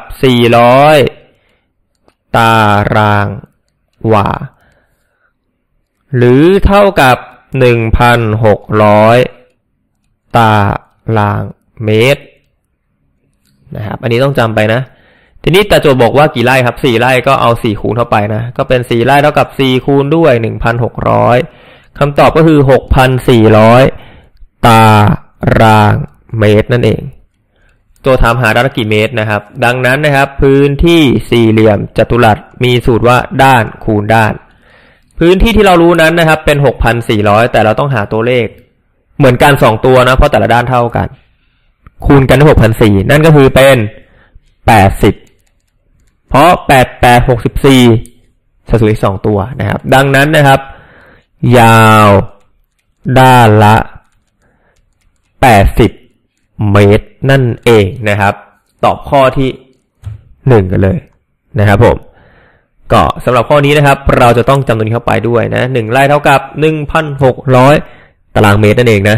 400ตารางวาหรือเท่ากับ 1,600 ตารางเมตรนะครับอันนี้ต้องจำไปนะทีนี้แต่โจทย์บอกว่ากี่ไร่ครับ4ไร่ก็เอา4คูณเข้าไปนะก็เป็น4ไร่เท่ากับ4คูณด้วย 1,600 คำตอบก็คือ 6,400 ตารางเมตรนั่นเองโจทย์ถามหาด้านละกี่เมตรนะครับดังนั้นนะครับพื้นที่สี่เหลี่ยมจัตุรัสมีสูตรว่าด้านคูณด้านพื้นที่ที่เรารู้นั้นนะครับเป็น 6,400 แต่เราต้องหาตัวเลขเหมือนกัน2ตัวนะเพราะแต่ละด้านเท่ากันคูณกันด้วย 6,400 นั่นก็คือเป็น80เพราะ88 64สัดส่วนอีก2ตัวนะครับดังนั้นนะครับยาวด้านละ80เมตรนั่นเองนะครับตอบข้อที่1กันเลยนะครับผมก็สำหรับข้อนี้นะครับเราจะต้องจำตัวนี้เข้าไปด้วยนะ1ไร่เท่ากับ 1,600 ตารางเมตรนั่นเองนะ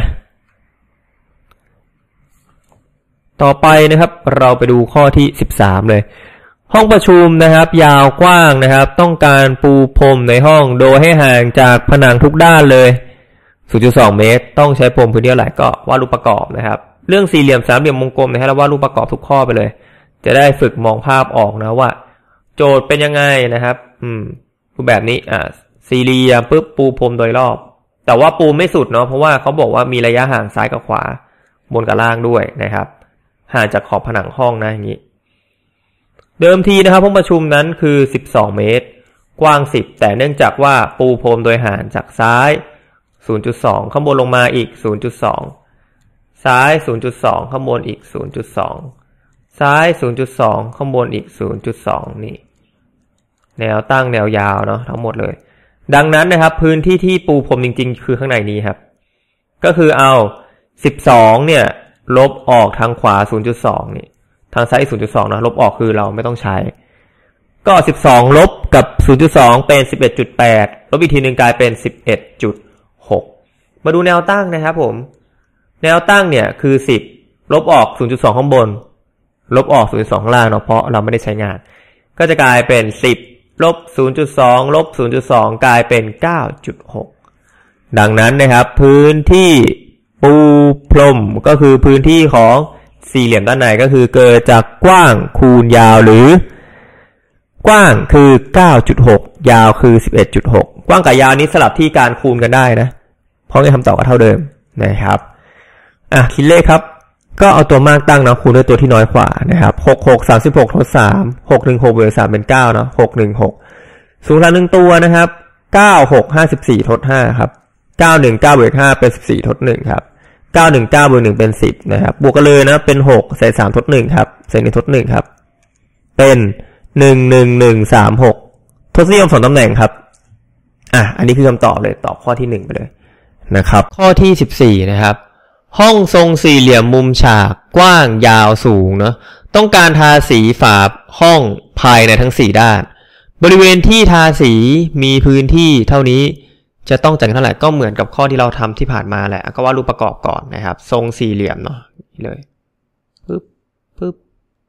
ต่อไปนะครับเราไปดูข้อที่13เลยห้องประชุมนะครับยาวกว้างนะครับต้องการปูพรมในห้องโดยให้ห่างจากผนังทุกด้านเลย 0.2 เมตรต้องใช้พรมพื้นที่เท่าไหร่ก็วาดรูปประกอบนะครับเรื่องสี่เหลี่ยมสามเหลี่ยมวงกลมนะฮะเราวาดรูปประกอบทุกข้อไปเลยจะได้ฝึกมองภาพออกนะว่าโจทย์เป็นยังไงนะครับรูปแบบนี้สี่เหลี่ยมปุ๊บปูพรมโดยรอบแต่ว่าปูไม่สุดเนาะเพราะว่าเขาบอกว่ามีระยะห่างซ้ายกับขวาบนกับล่างด้วยนะครับห่างจากขอบผนังห้องนะอย่างนี้เดิมทีนะครับห้องประชุมนั้นคือ12 เมตรกว้าง10แต่เนื่องจากว่าปูพรมโดยห่างจากซ้าย 0.2 ข้างบนลงมาอีก 0.2 ซ้าย 0.2 ข้างบนอีก 0.2 ซ้าย 0.2 ข้างบนอีก 0.2 นี่แนวตั้งแนวยาวเนาะทั้งหมดเลยดังนั้นนะครับพื้นที่ที่ปูพรมจริงๆคือข้างในนี้ครับก็คือเอา12เนี่ยลบออกทางขวา 0.2 นี่ทางซ้าย 0.2 นะลบออกคือเราไม่ต้องใช้ก็12ลบกับ 0.2 เป็น 11.8 ลบอีกทีนึงกลายเป็น 11.6 มาดูแนวตั้งนะครับผมแนวตั้งเนี่ยคือ10ลบออก 0.2 ข้างบนลบออก 0.2 ข้างล่างเนาะเพราะเราไม่ได้ใช้งานก็จะกลายเป็น10ลบ 0.2 ลบ 0.2 กลายเป็น 9.6 ดังนั้นนะครับพื้นที่ปูพรมก็คือพื้นที่ของสี่เหลี่ยมด้านในก็คือเกิดจากกว้างคูณยาวหรือกว้างคือ 9.6 ยาวคือ 11.6 กว้างกับยาวนี้สลับที่การคูณกันได้นะเพราะงั้นคำตอบก็เท่าเดิมนะครับคิดเลขครับก็เอาตัวมากตั้งนะคูณด้วยตัวที่น้อยกว่านะครับ66 36ทด3 616บวก3เป็น9เนาะ616สูงละ1ตัวนะครับ96 54ทด5ครับ919บวก5เป็น14ทด1ครับ919บวก1เป็น10นะครับบวกกันเลยนะเป็น6ใส่3ทด1ครับใส่1ทด1ครับเป็น11136ทศนิยม2ตำแหน่งครับอันนี้คือคำตอบเลยตอบข้อที่1ไปเลยนะครับข้อที่14นะครับห้องทรงสี่เหลี่ยมมุมฉากกว้างยาวสูงเนาะต้องการทาสีฝาห้องภายในทั้ง4ด้านบริเวณที่ทาสีมีพื้นที่เท่านี้จะต้องจ่ายเท่าไหร่ก็เหมือนกับข้อที่เราทำที่ผ่านมาแหละก็วาดรูปประกอบก่อนนะครับทรงสี่เหลี่ยมเนาะนี่เลยปึ๊บ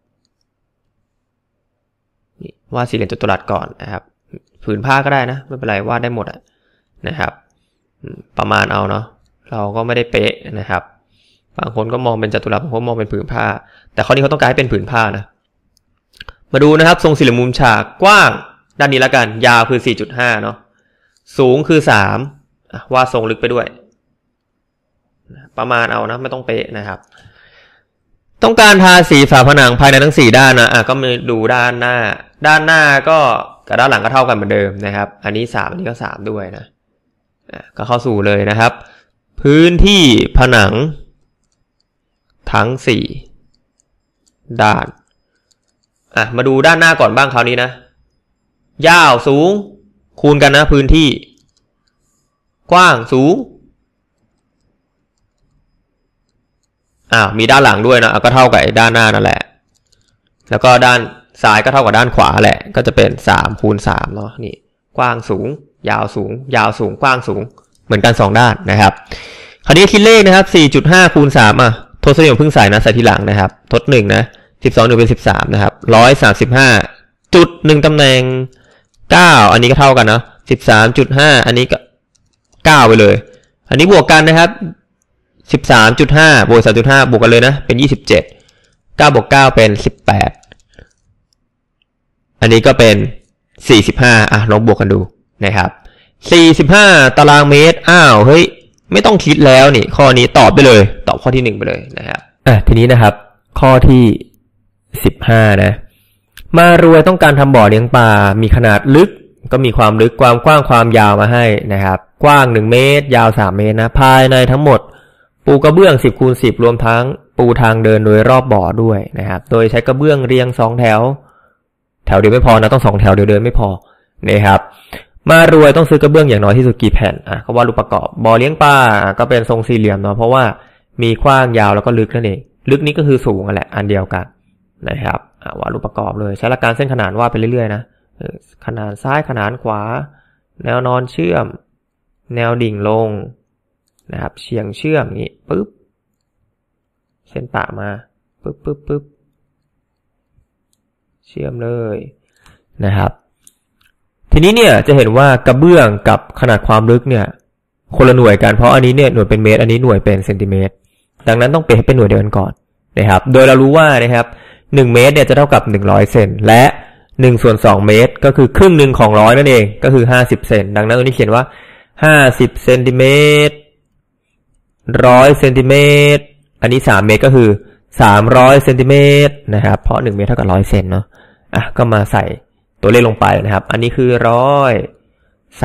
นี่วาดสี่เหลี่ยมจัตุรัสก่อนนะครับผืนผ้าก็ได้นะไม่เป็นไรวาดได้หมดนะครับประมาณเอาเนาะเราก็ไม่ได้เป๊ะนะครับบางคนก็มองเป็นจัตุรัสบางคนมองเป็นผืนผ้าแต่ข้อนี้เขาต้องการให้เป็นผืนผ้านะมาดูนะครับทรงสี่เหลี่ยมมุมฉากกว้างด้านนี้แล้วกันยาวคือ 4.5 เนาะสูงคือ3วาดทรงลึกไปด้วยประมาณเอานะไม่ต้องเป๊ะนะครับต้องการทาสีฝาผนังภายในทั้ง4ด้านนะก็มาดูด้านหน้าด้านหน้าก็กับด้านหลังก็เท่ากันเหมือนเดิมนะครับอันนี้3อันนี้ก็3ด้วยนะก็เข้าสู่เลยนะครับพื้นที่ผนังทั้ง4ด้านมาดูด้านหน้าก่อนบ้างคราวนี้นะยาวสูงคูณกันนะพื้นที่กว้างสูงมีด้านหลังด้วยนะก็เท่ากับด้านหน้านั่นแหละแล้วก็ด้านซ้ายก็เท่ากับด้านขวาแหละก็จะเป็น3คูณ3เนาะนี่กว้างสูงยาวสูงยาวสูงกว้างสูงเหมือนกัน2ด้านนะครับคราวนี้คิดเลขนะครับ 4.5 คูณ 3ทศนิยมเพิ่งใส่นะใส่ทีหลังนะครับทด1นะ12 1เป็น13นะครับ135จุด1ตำแหน่ง9อันนี้ก็เท่ากันเนาะ 13.5 อันนี้ก็9ไปเลยอันนี้บวกกันนะครับ 13.5 บวก 3.5 บวกกันเลยนะเป็น27 9 บวก 9 เป็น18อันนี้ก็เป็น45ลองบวกกันดูนะครับ45ตารางเมตรเฮ้ยไม่ต้องคิดแล้วนี่ข้อนี้ตอบไปเลยตอบข้อที่1ไปเลยนะครับทีนี้นะครับข้อที่15นะมารวยต้องการทำบ่อเลี้ยงปลามีขนาดลึกก็มีความลึกความกว้างความยาวมาให้นะครับกว้าง1เมตรยาว3เมตรนะภายในทั้งหมดปูกระเบื้อง10คูณ10รวมทั้งปูทางเดินโดยรอบบ่อด้วยนะครับโดยใช้กระเบื้องเรียง2แถวเดียวไม่พอนะต้อง2แถวเดียวเดินไม่พอนะครับมารวยต้องซื้อกระเบื้องอย่างน้อยที่สุดกี่แผ่นเขาว่ารูปประกอบบ่อเลี้ยงปลาก็เป็นทรงสี่เหลี่ยมเนาะเพราะว่ามีกว้างยาวแล้วก็ลึกนั่นเองลึกนี้ก็คือสูงนั่นแหละอันเดียวกันนะครับวาดรูปประกอบเลยใช้หลักการเส้นขนานวาดไปเรื่อยๆนะขนานซ้ายขนานขวาแนวนอนเชื่อมแนวดิ่งลงนะครับเฉียงเชื่อมอย่างนี้ปึ๊บเส้นปะมาปึ๊บเชื่อมเลยนะครับทีนี้เนี่ยจะเห็นว่ากระเบื้องกับขนาดความลึกเนี่ยคนละหน่วยกันเพราะอันนี้เนี่ยหน่วยเป็นเมตรอันนี้หน่วยเป็นเซนติเมตรดังนั้นต้องเปลี่ยนให้เป็นหน่วยเดียวกันก่อนนะครับโดยเรารู้ว่านะครับ1เมตรเนี่ยจะเท่ากับ100เซนและ1/2 เมตรก็คือครึ่งหนึ่งของ100นั่นเองก็คือ50เซนดังนั้นตรงนี้เขียนว่า50เซนติเมตร100เซนติเมตรอันนี้3เมตรก็คือ300เซนติเมตรนะครับเพราะ1เมตรเท่ากับ100เซนเนาะก็มาใส่ตัวเลขลงไปนะครับอันนี้คือ100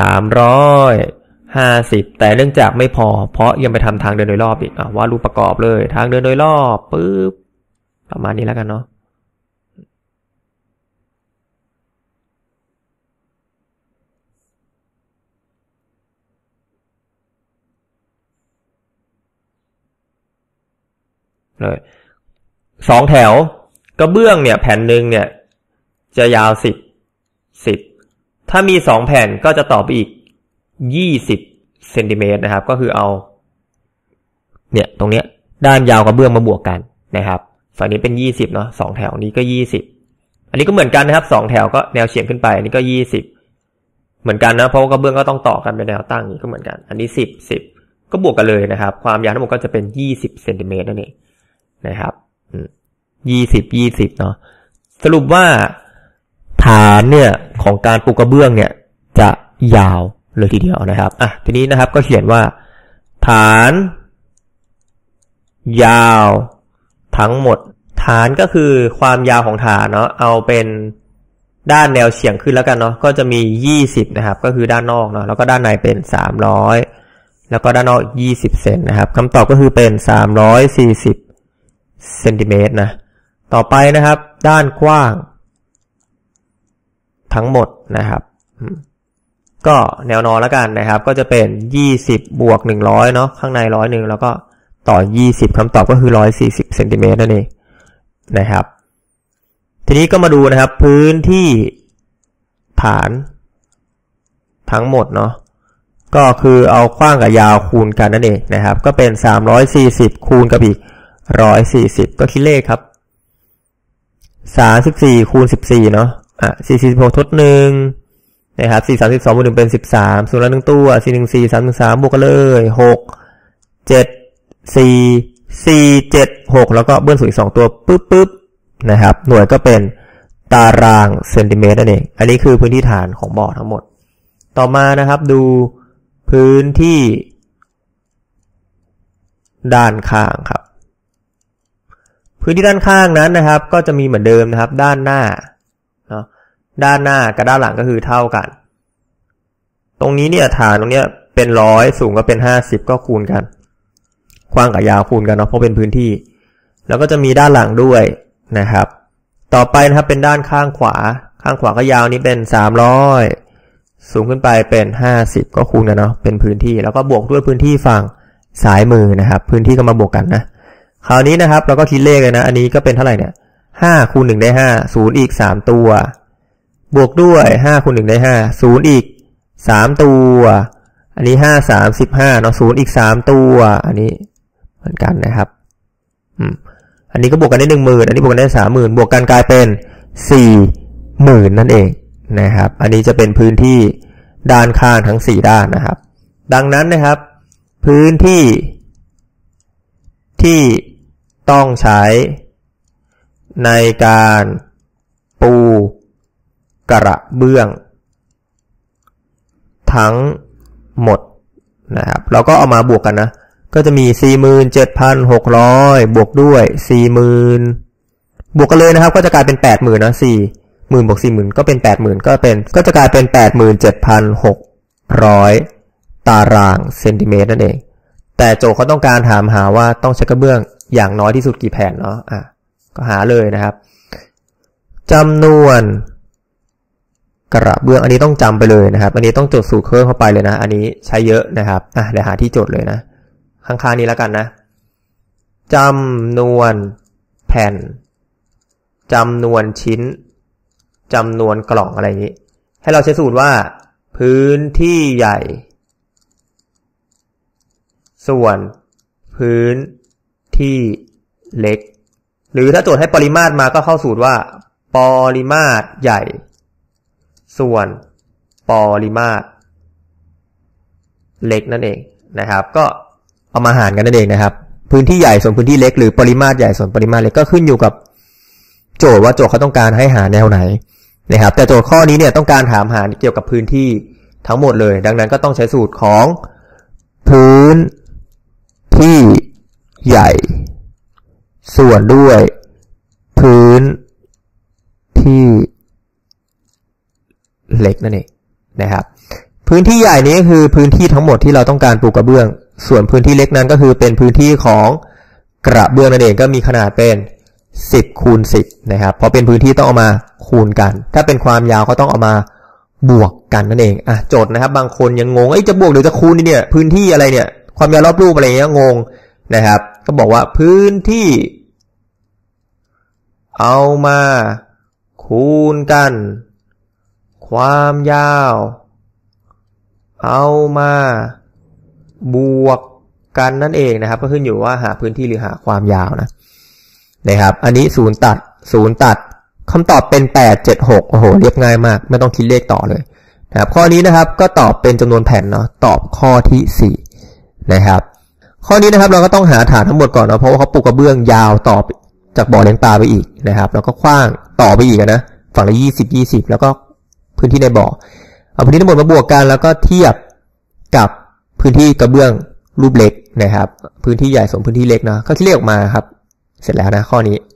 350แต่เนื่องจากไม่พอเพราะยังไปทำทางเดินโดยรอบอีกวาดรูปประกอบเลยทางเดินโดยรอบปึ๊บประมาณนี้แล้วกันเนาะเลย2แถวกระเบื้องเนี่ยแผ่นหนึ่งเนี่ยจะยาว10ถ้ามี2แผ่นก็จะต่อไปอีก20เซนติเมตรนะครับก็คือเอาเนี่ยตรงเนี้ยด้านยาวกระเบื้องมาบวกกันนะครับฝั่งนี้เป็น20เนาะ2แถวนี้ก็20อันนี้ก็เหมือนกันนะครับ2แถวก็แนวเฉียงขึ้นไปอันนี้ก็20เหมือนกันนะเพราะกระเบื้องก็ต้องต่อกันเป็นแนวตั้งนี้ก็เหมือนกันอันนี้10ก็บวกกันเลยนะครับความยาวทั้งหมดก็จะเป็น20เซนติเมตรนั่นเองนะครับ20เนาะสรุปว่าฐานเนี่ยของการปูกระเบื้องเนี่ยจะยาวเลยทีเดียวนะครับทีนี้นะครับก็เขียนว่าฐานยาวทั้งหมดฐานก็คือความยาวของฐานเนาะเอาเป็นด้านแนวเฉียงขึ้นแล้วกันเนาะก็จะมี20นะครับก็คือด้านนอกเนาะแล้วก็ด้านในเป็น300แล้วก็ด้านนอก20เซนนะครับคำตอบก็คือเป็น340เซนติเมตรนะต่อไปนะครับด้านกว้างทั้งหมดนะครับก็แนวนอนแล้วกันนะครับก็จะเป็น20บวก100เนาะข้างใน100แล้วก็ต่อ20คำตอบก็คือ140เซนติเมตรนั่นเองนะครับทีนี้ก็มาดูนะครับพื้นที่ฐานทั้งหมดเนาะก็คือเอากว้างกับยาวคูณกันนั่นเองนะครับก็เป็น340คูณกับอีก140ก็คิดเลขครับ34คูณ14เนาะ46ทด1นะครับ4 32บวก1เป็น13ส่วนละ1ตัว4 1 4 3 1 3บวกกันเลย6 7 4 4 7 6แล้วก็เบิ้ลสูงอีก2ตัวปึ๊บนะครับหน่วยก็เป็นตารางเซนติเมตรนั่นเองอันนี้คือพื้นที่ฐานของบ่อทั้งหมดต่อมานะครับดูพื้นที่ด้านข้างครับพื้นที่ด้านข้างนั้นนะครับก็จะมีเหมือนเดิมนะครับด้านหน้าเนาะด้านหน้ากับด้านหลังก็คือเท่ากันตรงนี้เนี่ยฐานตรงเนี้ยเป็น100สูงก็เป็น50ก็คูณกันกว้างกับยาวคูณกันเนาะเพราะเป็นพื้นที่แล้วก็จะมีด้านหลังด้วยนะครับต่อไปนะครับเป็นด้านข้างขวาก็ยาวนี้เป็น300สูงขึ้นไปเป็น50ก็คูณกันเนาะเป็นพื้นที่แล้วก็บวกด้วยพื้นที่ฝั่งซ้ายมือนะครับพื้นที่ก็มาบวกกันนะคราวนี้นะครับเราก็คิดเลขเลยนะอันนี้ก็เป็นเท่าไหร่เนี่ย5คูณ1ได้5 0อีก3ตัวบวกด้วย5คูณ1ได้5 0อีก3ตัวอันนี้5 3 15เนาะ0อีก3ตัวอันนี้เหมือนกันนะครับอันนี้ก็บวกกันได้ 10,000 อันนี้บวกกันได้ 30,000 บวกกันกลายเป็น 40,000 นั่นเองนะครับอันนี้จะเป็นพื้นที่ด้านข้างทั้ง4ด้านนะครับดังนั้นนะครับพื้นที่ที่ต้องใช้ในการปูกระเบื้องทั้งหมดนะครับเราก็เอามาบวกกันนะก็จะมี 47,600 บวกด้วย 40,000 บวกกันเลยนะครับก็จะกลายเป็น 80,000 นะ 40,000 บวก 40,000 ก็เป็น 80,000 ก็จะกลายเป็น 87,600 ตารางเซนติเมตรนั่นเองแต่โจทย์เขาต้องการถามหาว่าต้องใช้กระเบื้องอย่างน้อยที่สุดกี่แผ่นเนาะก็หาเลยนะครับจำนวนกระเบื้องอันนี้ต้องจำไปเลยนะครับอันนี้ต้องจดสูตรเพิ่มเข้าไปเลยนะอันนี้ใช้เยอะนะครับเดี๋ยวหาที่จดเลยนะข้างๆนี้แล้วกันนะจำนวนแผ่นจำนวนชิ้นจำนวนกล่องอะไรอย่างนี้ให้เราใช้สูตรว่าพื้นที่ใหญ่ส่วนพื้นที่เล็กหรือถ้าโจทย์ให้ปริมาตรมาก็เข้าสูตรว่าปริมาตรใหญ่ส่วนปริมาตรเล็กนั่นเองนะครับก็เอามาหารกันนั่นเองนะครับพื้นที่ใหญ่ส่วนพื้นที่เล็กหรือปริมาตรใหญ่ส่วนปริมาตรเล็กก็ขึ้นอยู่กับโจทย์ว่าโจทย์เขาต้องการให้หาแนวไหนนะครับแต่โจทย์ข้อนี้เนี่ยต้องการถามหาเกี่ยวกับพื้นที่ทั้งหมดเลยดังนั้นก็ต้องใช้สูตรของพื้นที่ใหญ่ส่วนด้วยพื้นที่เล็กนั่นเองนะครับพื้นที่ใหญ่นี้ก็คือพื้นที่ทั้งหมดที่เราต้องการปูกระเบื้องส่วนพื้นที่เล็กนั้นก็คือเป็นพื้นที่ของกระเบื้องนั่นเองก็มีขนาดเป็น10คูณ10นะครับเพราะเป็นพื้นที่ต้องเอามาคูณกันถ้าเป็นความยาวก็ต้องเอามาบวกกันนั่นเองโจทย์นะครับบางคนยังงงจะบวกหรือจะคูณเนี่ยพื้นที่อะไรเนี่ยความยาวรอบรูปอะไรเงี้ยงงนะครับก็บอกว่าพื้นที่เอามาคูณกันความยาวเอามาบวกกันนั่นเองนะครับก็ขึ้นอยู่ว่าหาพื้นที่หรือหาความยาวนะครับอันนี้0ตัดคำตอบเป็น876โอ้โหเรียบง่ายมากไม่ต้องคิดเลขต่อเลยนะครับข้อนี้นะครับก็ตอบเป็นจำนวนแผ่นเนาะตอบข้อที่4นะครับข้อนี้นะครับเราก็ต้องหาฐานทั้งหมดก่อนเนาะเพราะว่าเขาปูกระเบื้องยาวต่อจากบ่อเลี้ยงปลาไปอีกนะครับแล้วก็กว้างต่อไปอีกนะฝั่งละ20แล้วก็พื้นที่ในบ่อเอาพื้นที่ทั้งหมดมาบวกกันแล้วก็เทียบกับพื้นที่กระเบื้องรูปเล็กนะครับพื้นที่ใหญ่ส่วนพื้นที่เล็กเนาะก็คิดเลขออกมาครับเสร็จแล้วนะข้อนี้